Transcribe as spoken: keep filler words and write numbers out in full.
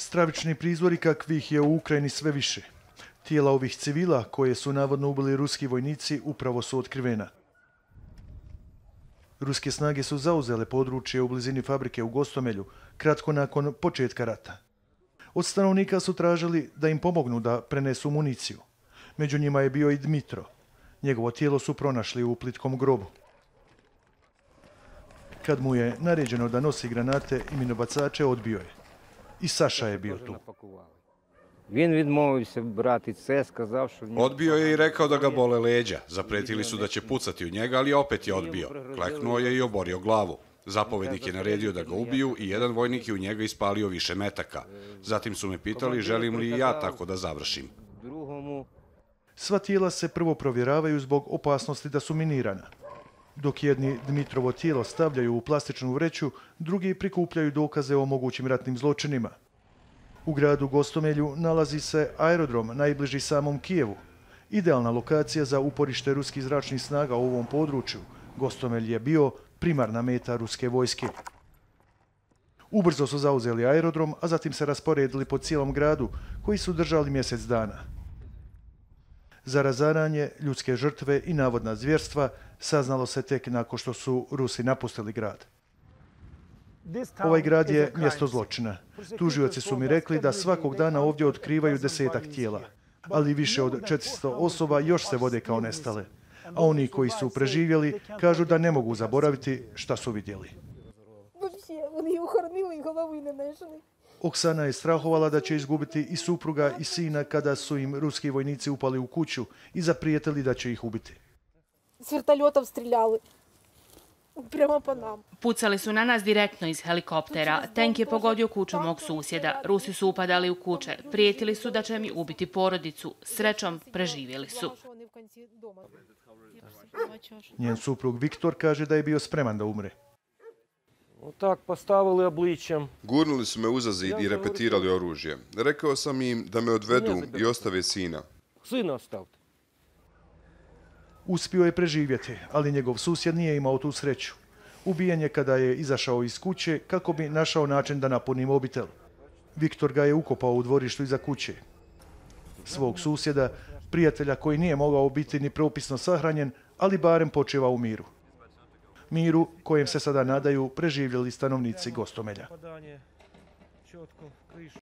Stravični prizvori kakvih je u Ukrajini sve više. Tijela ovih civila, koje su navodno ubili ruski vojnici, upravo su otkrivena. Ruske snage su zauzele područje u blizini fabrike u Gostomelju, kratko nakon početka rata. Od stanovnika su tražili da im pomognu da prenesu municiju. Među njima je bio i Dmitro. Njegovo tijelo su pronašli u plitkom grobu. Kad mu je naređeno da nosi granate i minobacače, odbio je. I Saša je bio tu. Odbio je i rekao da ga bole leđa. Zapretili su da će pucati u njega, ali opet je odbio. Kleknuo je i oborio glavu. Zapovednik je naredio da ga ubiju i jedan vojnik je u njega ispalio više metaka. Zatim su me pitali želim li i ja tako da završim. Sva tijela se prvo provjeravaju zbog opasnosti da su minirana. Dok jedni Dmitrovo tijelo stavljaju u plastičnu vreću, drugi prikupljaju dokaze o mogućim ratnim zločinima. U gradu Gostomelju nalazi se aerodrom najbliži samom Kijevu. Idealna lokacija za uporište ruskih zračnih snaga u ovom području. Gostomelj je bio primarna meta ruske vojske. Ubrzo su zauzeli aerodrom, a zatim se rasporedili po cijelom gradu, koji su držali mjesec dana. Za razaranje, ljudske žrtve i navodna zvjerstva saznalo se tek nakon što su Rusi napustili grad. Ovaj grad je mjesto zločina. Tužioci su mi rekli da svakog dana ovdje otkrivaju desetak tijela, ali više od četiristo osoba još se vode kao nestale. A oni koji su preživjeli kažu da ne mogu zaboraviti šta su vidjeli. Oksana je strahovala da će izgubiti i supruga i sina kada su im ruski vojnici upali u kuću i zaprijetili da će ih ubiti. S vrtaljotov striljali. Prema po nam. Pucali su na nas direktno iz helikoptera. Tank je pogodio kuću mog susjeda. Rusi su upadali u kuće. Prijetili su da će mi ubiti porodicu. Srećom, preživjeli su. Njen suprug Viktor kaže da je bio spreman da umre. Tak postavili obličjem. Gurnuli su me uza zid i repetirali oružje. Rekao sam im da me odvedu i ostave sina. Sina ostavite. Uspio je preživjeti, ali njegov susjed nije imao tu sreću. Ubijen je kada je izašao iz kuće kako bi našao način da napuni mobitel. Viktor ga je ukopao u dvorištu iza kuće. Svog susjeda, prijatelja koji nije mogao biti ni propisno sahranjen, ali barem počeva u miru. Miru kojem se sada nadaju preživjeli stanovnici Gostomelja.